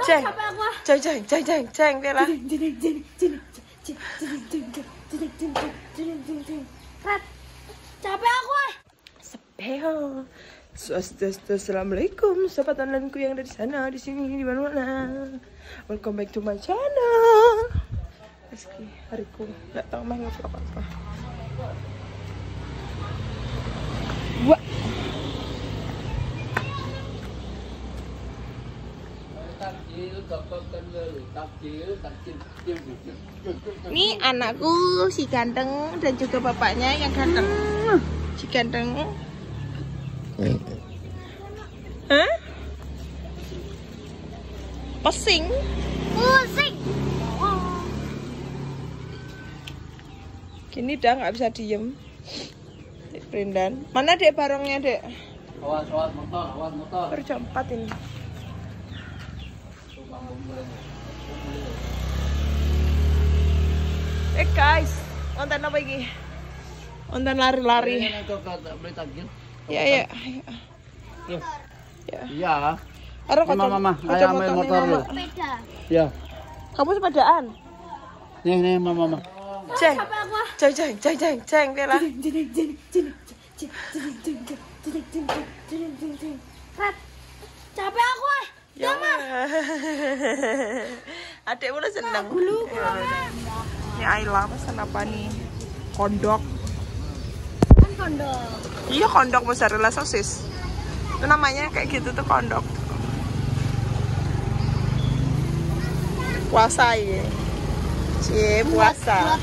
Ceng, ceng, Bella. Capek aku. Sepeo. Assalamualaikum sobat onlineku yang ada di sana, di sini, di mana-mana. Welcome back to my channel. Meski hariku nggak tahu mah ngevlog apa. Wah. Ini anakku si ganteng dan juga bapaknya yang ganteng. Si ganteng. Hah? Pusing. Gini dah nggak bisa diem. Dek Brendan. Mana dek barongnya dek? Awas motor. Baru jam 4 ini. Guys, konten apa ini? Konten lari-lari. Ya. Iya. Mama, ayo ambil motor dulu. Ya. Kamu sepedaan? Nih, mama. Ceng, Bella. Capek aku. Ya. Adek mulai senang. Ini Ayla pesan apa nih? Kondok. Kan kondok. Iya kondok mozzarella sosis. Itu namanya kayak gitu tuh kondok. Puasa ya. Cie puasa.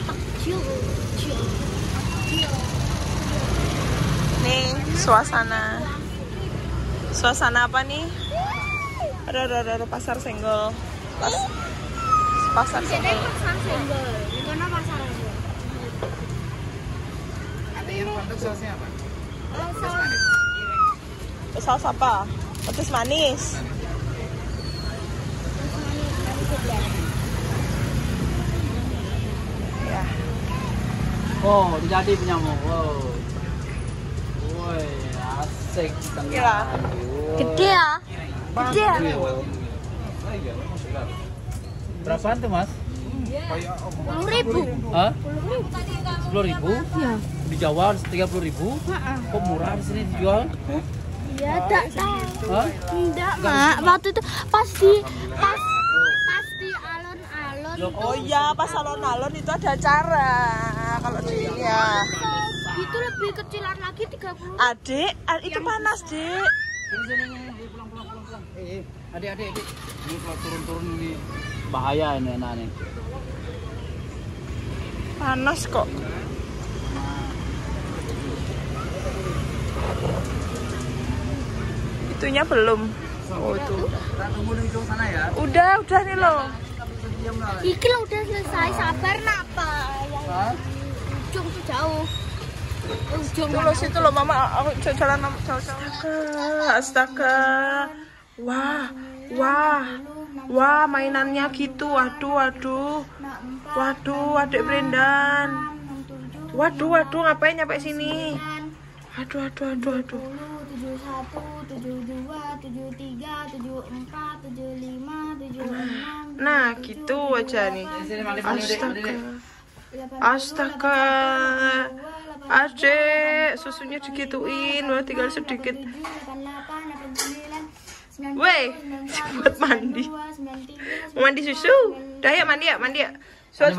Nih suasana. Suasana apa nih? Ada pasar senggol. Pasar senggol. Pasar senggol. Bukan pasar senggol. Ada yang kondok sausnya apa? Saus apa? Petis manis. Ya. Oh, jadi penyamu. Wow. Woi, asik. Gila. Gede ya? Gede ya? Berapaan tuh, Mas? 10.000. Hah? 10.000? Iya. Di Jawa 30.000? Kok murah di sini dijual? Iya, tak tahu. Hah? Enggak, Mak. Waktu itu pas di alon-alon. Oh iya, pas alon-alon itu ada acara. Kalau di sini ya. Itu lebih kecilan lagi 30. Adik, itu panas, Dik. Sini, pulang. Adik. Ini kalau turun ini bahaya ini anak nih. Panas kok. Itunya belum. Oh itu. Udah nih loh. Iki lo udah selesai, sabar napa? Yang ujung tuh jauh. Ujung Itu loh situ loh mama, aku jalan astaga. Wah, mainannya gitu. Waduh, Adik Brendan. Waduh, ngapain nyampe sini? Aduh. 71, 72, 73, 74, 75, 76. Nah, gitu aja nih. Astaga. Adik, susunya digituin, tinggal sedikit. Weh, buat mandi. Mau mandi susu? Dah ya mandi ya. Suat.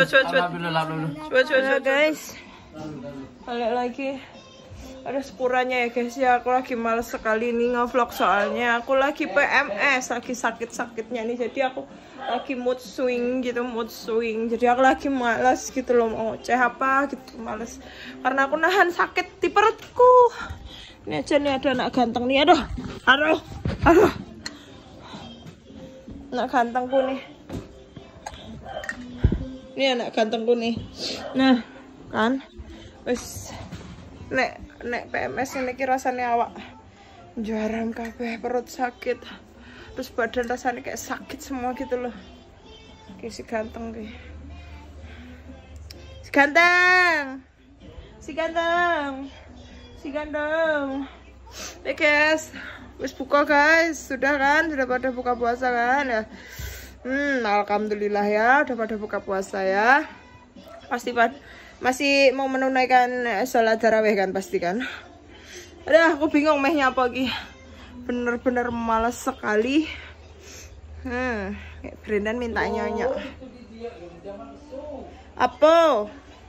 Guys. Balik lagi. Ada sepuranya ya guys ya. Aku lagi males sekali nih ngevlog soalnya aku lagi PMS, lagi sakit-sakitnya nih. Jadi aku lagi mood swing. Jadi aku lagi males gitu loh, mau ngoceh apa gitu, males. Karena aku nahan sakit di perutku. Ini aja nih ada anak ganteng nih, aduh. Anak gantengku nih. Ini anak gantengku nih. Nah, kan. Wes nek PMS ini rasanya awak jaram kabeh, perut sakit. Terus badan rasanya kayak sakit semua gitu loh. Kayak si ganteng kayak. Si ganteng. Guys. Wis buka guys, sudah kan? Sudah pada buka puasa kan ya? Alhamdulillah ya, udah pada buka puasa ya. Pasti masih mau menunaikan sholat tarawih kan pasti kan? Aduh, aku bingung mehnya apa lagi. Bener-bener malas sekali. Brendan minta nyonya. Apa?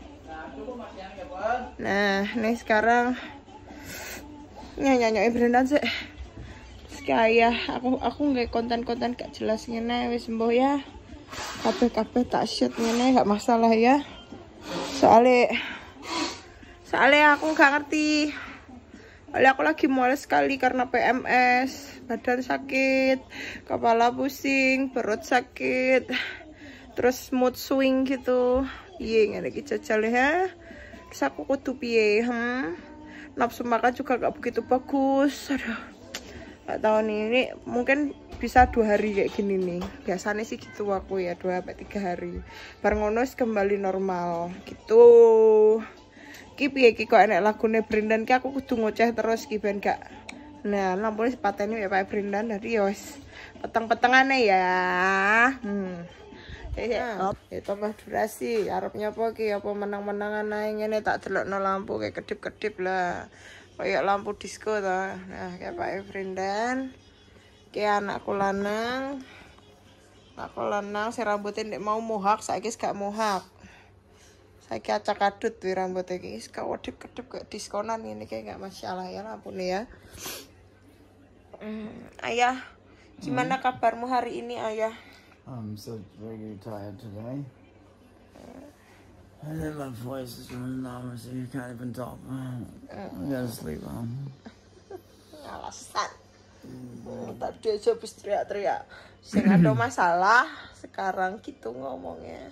Nah, nih sekarang nyanyi Brendan sih. Kayak aku nggak konten-konten gak jelas ngene wis mbok ya. Kabeh tak shoot ngene gak masalah ya. Soalnya aku nggak ngerti. Soalnya aku lagi mual sekali karena PMS, badan sakit, kepala pusing, perut sakit, terus mood swing gitu. Iya ngene iki jajal ya. Terus aku kudu piye? Nafsu makan juga gak begitu bagus. Aduh. Gak tahu nih, ini mungkin bisa 2 hari kayak gini nih. Biasanya sih gitu aku ya, 2-3 hari. Baru ngono kembali normal gitu. Ki piye ki kok enek lagune Brendan ki aku kudu ngoceh terus ki ben gak. Nah, lampune sepatene ya Pak Brendan dadi ya wis peteng-petengane ya. Ya tambah durasi, arepnya apa ki apa menang-menangan ae ngene tak delokno lampu kayak kedip-kedip lah. Kayak lampu disco ta. Nah, kayak Pak Brendan. Kayak anakku lanang. Anakku lanang si rambutnya ndek mau mohak, saiki gak mohak. Saiki acak adut wi rambutnya iki. Wis kedip-kedip kayak diskonan ini kayak gak masalah ya lampune ya. Ayah, gimana kabarmu hari ini, Ayah? I'm so very tired today. And then my voice is running loud, so you can't even talk. I gotta sleep. Alasan. Tadi aja habis teriak-teriak. Sing ada masalah, sekarang gitu ngomongnya.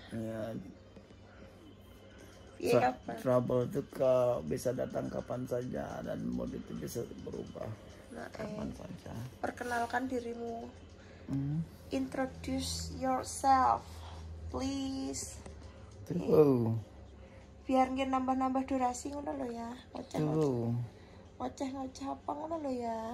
Iya. Trouble itu bisa datang kapan saja dan mood itu bisa berubah kapan saja. Perkenalkan dirimu. Introduce yourself, please. Biar nggak nambah-nambah durasi ngono lo ya. Ngoceh apa ngono lo ya.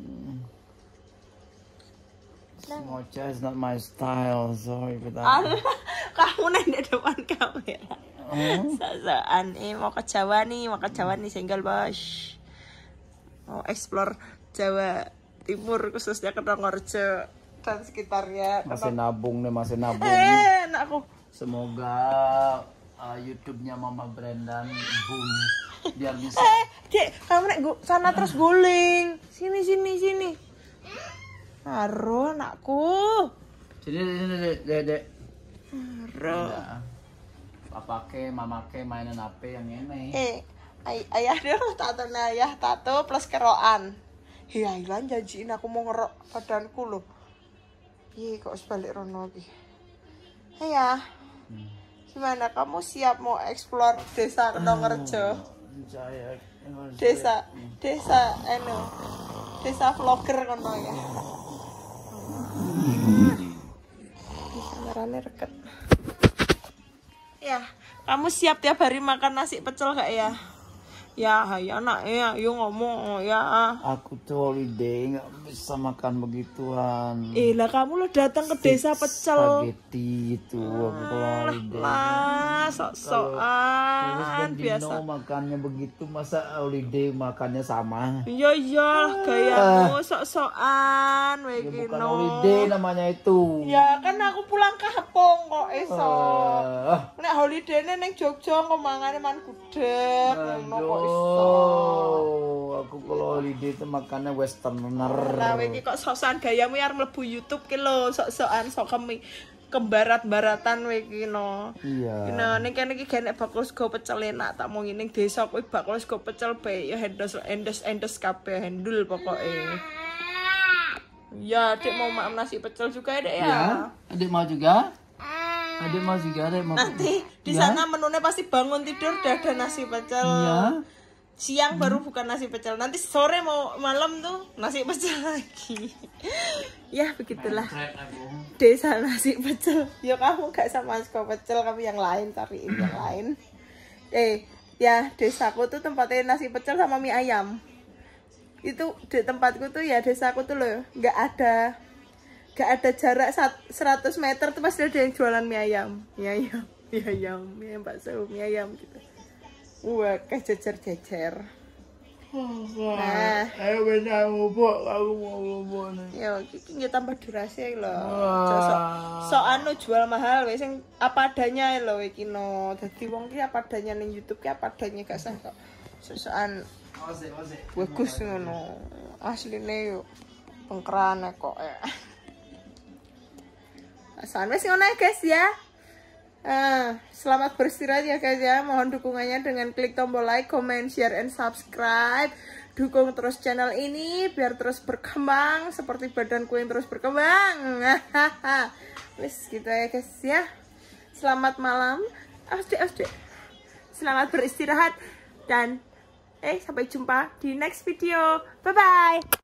Ngoceh is not my style, sorry for that. Kamu neng di depan kamera. Sasaan mau ke Jawa nih single bos. Mau explore Jawa Timur khususnya Kedongorjo dan sekitarnya. Masih nabung. Anakku. Semoga YouTube-nya Mama Brendan boom biar bisa. Dek, kamu naik sana terus guling. Sini. Haro anakku. Sini, Dek. Haro. Papake, mamake mainan HP yang ini. Ayah dong tato plus kerokan. Iya, hilang janjiin aku mau ngerok badanku loh. Iya, kok sebalik rono lagi. Ayah. Gimana kamu siap mau explore desa Kedongorjo? Desa vlogger kono ya. Kameranya deket. Ya, kamu siap tiap hari makan nasi pecel gak ya? Ya, anak ya, yuk ngomong ya. Aku tuh holiday nggak bisa makan begituan. Lah kamu lo datang ke desa pecel. Spaghetti itu aku holiday. Lah, sok-sokan biasa. Makannya begitu, masa holiday makannya sama? Iya, gayamu sok-sokan, Bukan holiday namanya itu. Ya kan aku pulang kampung kok esok. Nek holiday neng Jogja kok mangane man gudeg, ngono kok. Aku kalau holiday itu makannya westerner. Nah, iki kok sosokan gayamu ya mlebu YouTube ki lho, sok-sokan sok kembarat-baratan iki no. Iya. Nah, ning kene iki genek bakul sego pecel enak tak mau ning desa kuwi bakul sego pecel bae ya endes kabeh handul pokoke. Ya, Dek mau makan nasi pecel juga ya, Dek ya. Ya, Adik mau juga? Adik mau. Nanti di sana menunya pasti bangun tidur udah ada nasi pecel. Iya. Siang baru bukan nasi pecel. Nanti sore mau malam tuh nasi pecel lagi. Ya begitulah. Desa nasi pecel. Ya kamu gak sama sego pecel, kamu yang lain cariin yang lain. Ya desaku tuh tempatnya nasi pecel sama mie ayam. itu di tempatku tuh ya, desaku tuh loh, nggak ada jarak 100 meter tuh pasti ada yang jualan mie ayam bakso, mie ayam gitu. Wah, kayak jejer-jejer. Nah, ayo benar ngubuk, aku mau ngubuk nih. Ya, iki tambah durasi lho. Anu jual mahal wis sing apa adanya lho iki no. Dadi wong ki apa adanya ning YouTube ki apa adanya gak sah kok. Sosokan bagus ngono. Asline yo pengkeran kok. Asan wis ngono guys ya. Selamat beristirahat ya guys ya. Mohon dukungannya dengan klik tombol like, comment, share, and subscribe. Dukung terus channel ini biar terus berkembang seperti badanku yang terus berkembang. Wis gitu ya guys ya. Selamat malam. Selamat beristirahat dan sampai jumpa di next video. Bye bye.